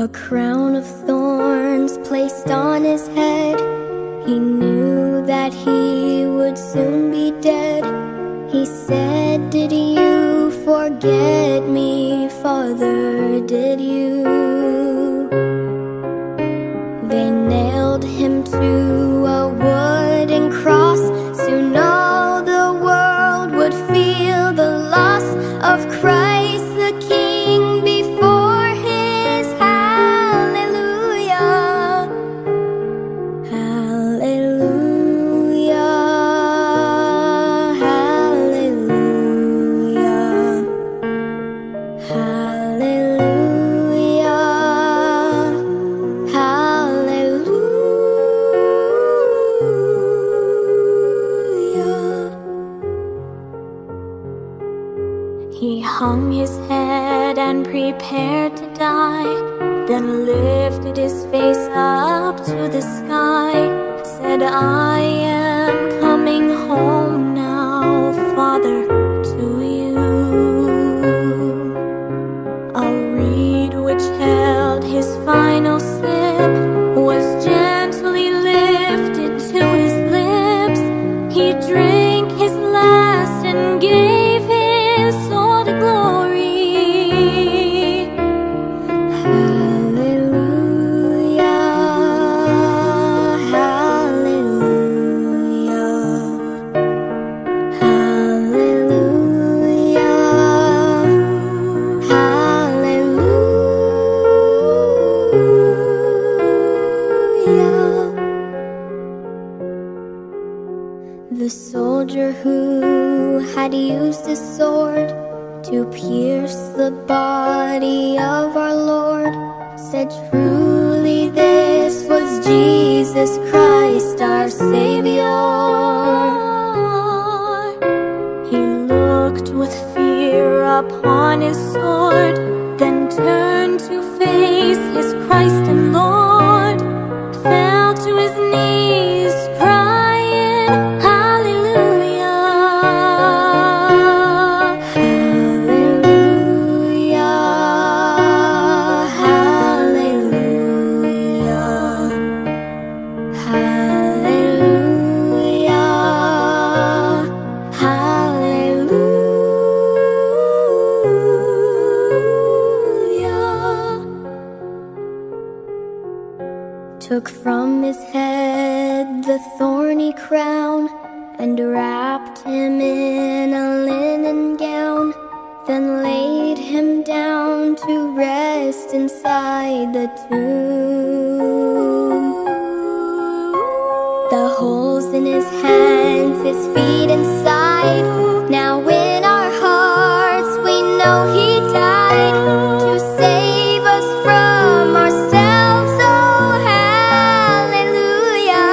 A crown of thorns placed on his head. He knew that he would soon be dead. He said, "Did you forget me, Father, did you?" They nailed him to a wooden cross. Soon all the world would feel the loss of Christ the King before his hallelujah. Hallelujah, hallelujah, hallelujah, hallelujah. He hung his head and prepared to die, then lifted his face up to the sky, said, "I am coming home now, Father, to you." A reed which held his final sip was gently lifted to his lips. He drank his last and gave his soul to glory. Hallelujah, hallelujah, hallelujah, hallelujah. The soldier who had used his sword to pierce the body of our Lord said, "Truly this was Jesus Christ, our Savior." He looked with fear upon his sword, then turned to face his Christ and Lord, fell to his knees, crying, "Hallelujah, hallelujah, hallelujah, hallelujah, hallelujah." Took from his head the thorny crown and wrapped him in a linen gown, then laid him down to rest inside the tomb. The holes in his hands, his feet inside. Now in our hearts we know he died to save us from ourselves. Oh, hallelujah,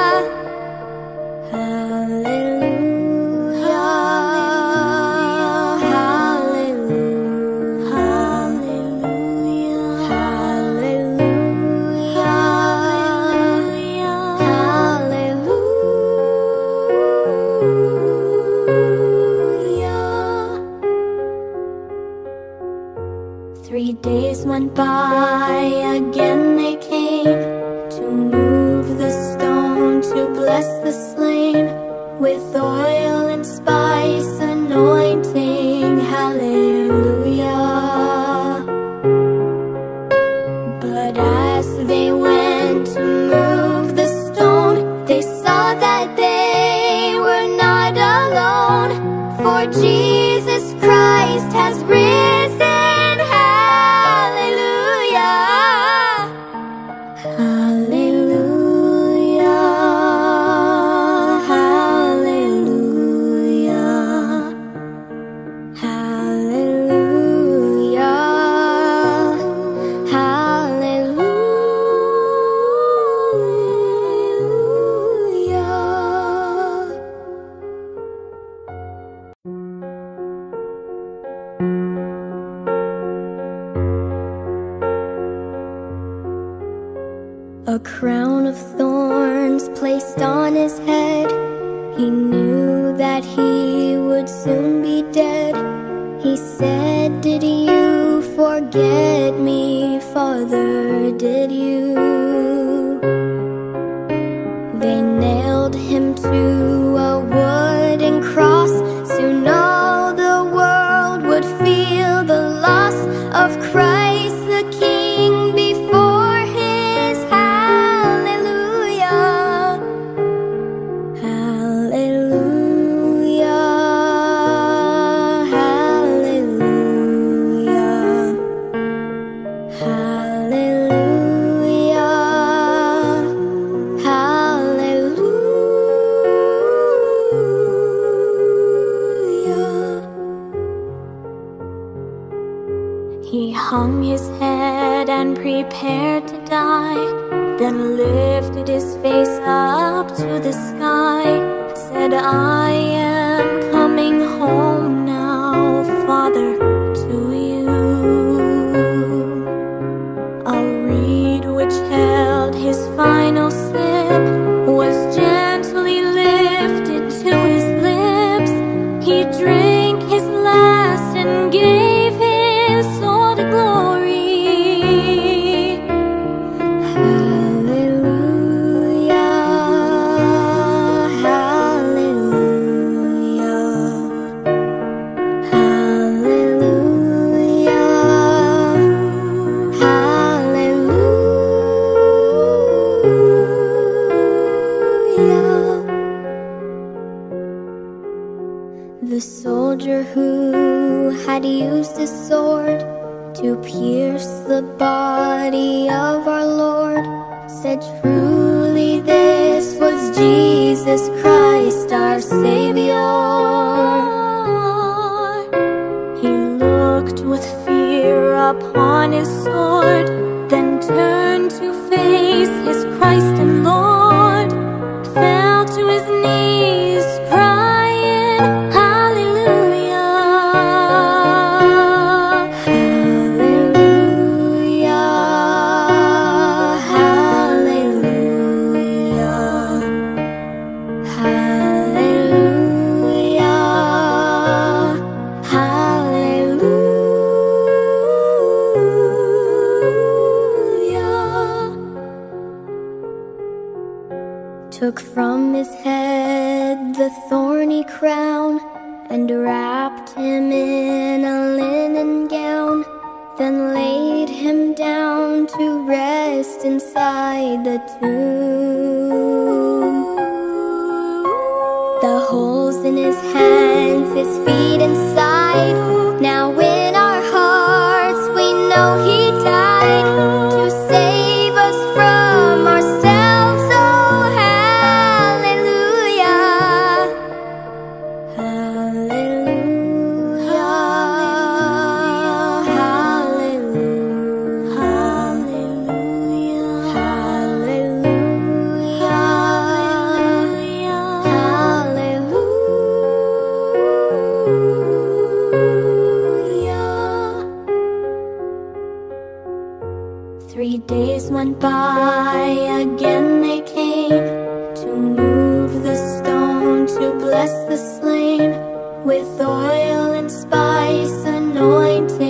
hallelujah, hallelujah, hallelujah, hallelujah, hallelujah. 3 days went by, again they came to move the stone to bless the slain with oil and spice anointing. Hallelujah. But as they went to move the stone, they saw that they were not alone, for Jesus Christ has risen. Hallelujah, hallelujah, hallelujah, hallelujah, hallelujah. A crown of thorns placed on his head. He knew that he would soon be dead. He said, "Did you forget me, Father, did you? They nailed him to a wooden cross. Soon all the world would feel the loss of Christ the King before his hallelujah. Hallelujah, hallelujah, hallelujah, hallelujah. He hung his head and prepared to die, then lifted his face up to the sky, said, I am coming home now, Father, to you. A reed which held his final sip was gently lifted to his lips. He drank his last and gave his soul to glory. Hallelujah, hallelujah, hallelujah, hallelujah. The soldier who had used his sword to pierce the body of our Lord said, truly this was Jesus Christ, our Savior. He looked with fear upon his sword, then turned to face his Christ and Lord, fell to his knees, crying, hallelujah, hallelujah, hallelujah, hallelujah, hallelujah. Took from his head the thorny crown and wrapped him in a linen gown, then laid him down to rest inside the tomb. The holes in his hands, his feet inside. Now in our hearts we know he died to save us from ourselves. Oh, hallelujah, hallelujah, hallelujah, hallelujah, hallelujah, hallelujah. 3 days went by, again they came to move the stone, to bless the slain with oil and spice anointing.